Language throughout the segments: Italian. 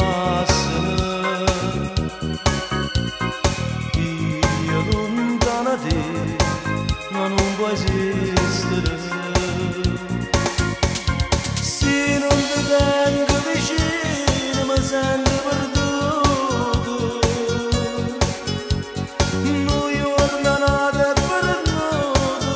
passano, io lontana da te, ma non può esistere. Se non ti tengo vicino mi sento perduto, noi giornate perduto,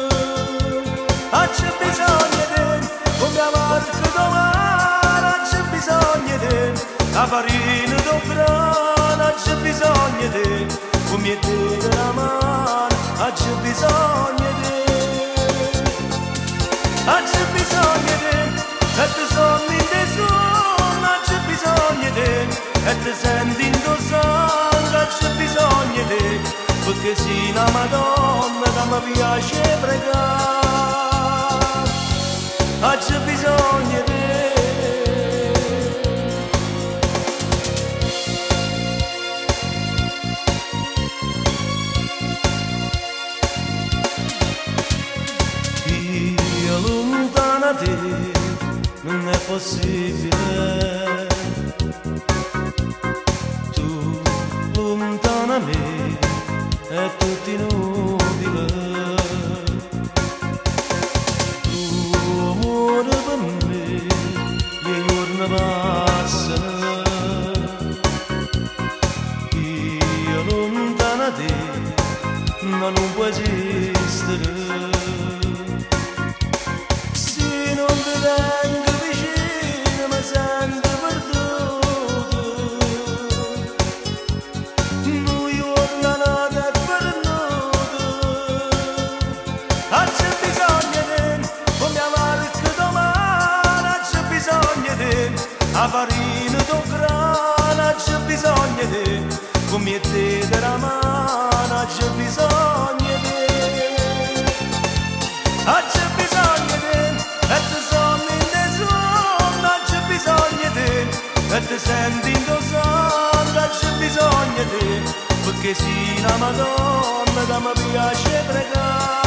c'è bisogno di te, come a varco domani, c'è bisogno di te, la farina do grana, c'è bisogno di te, come te della mano, c'è bisogno di te, c'è bisogno di te, e ti sono in te suona, c'è bisogno di te, e ti senti in tuo sangue, c'è bisogno di te, perché sei una Madonna che mi piace pregare, c'è bisogno di te. Io lontana da te non è possibile, tu lontana da me è tutto inutile, tuo amore per me le giorni passano, io lontana da te ma non può esistere. Se non ti tengo vicino mi sento perduto, noi giornate perduto, c'è bisogno di te, come a varco domani, c'è bisogno di te, la farina do grana, c'è bisogno di te, come te della mano, c'è bisogno di te. C'è bisogno di te, e ti sono in te suona, c'è bisogno di te, e ti senti in tuo sangue, c'è bisogno di te, perché sei una Madonna che mi piace pregare.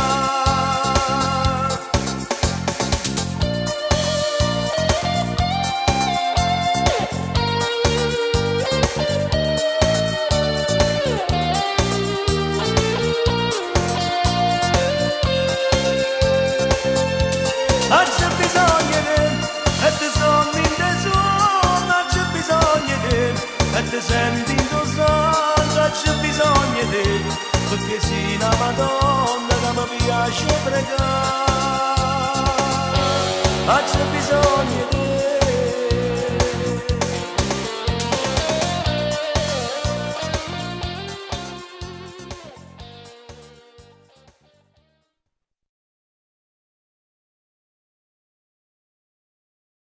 C'è bisogno di te, e ti sono in te suona, c'è bisogno di te, e ti senti in tuo sangue, c'è bisogno di te, perché sei una Madonna che mi piace pregare.